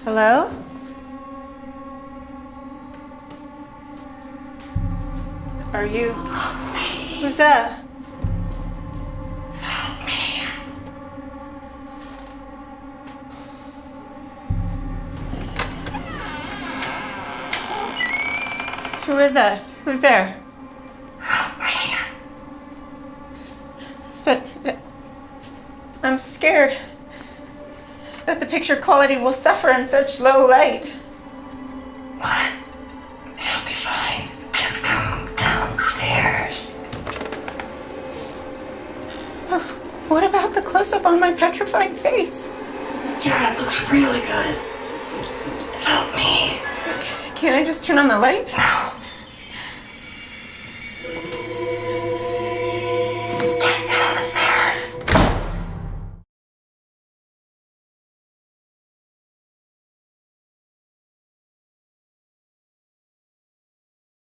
Hello? Are you? Help me. Who's that? Help me. Who is that? Who's there? Help me. But I'm scared that the picture quality will suffer in such low light. What? It'll be fine. Just come downstairs. Oh, what about the close-up on my petrified face? Yeah, that looks really good. Help me. Can't I just turn on the light? No.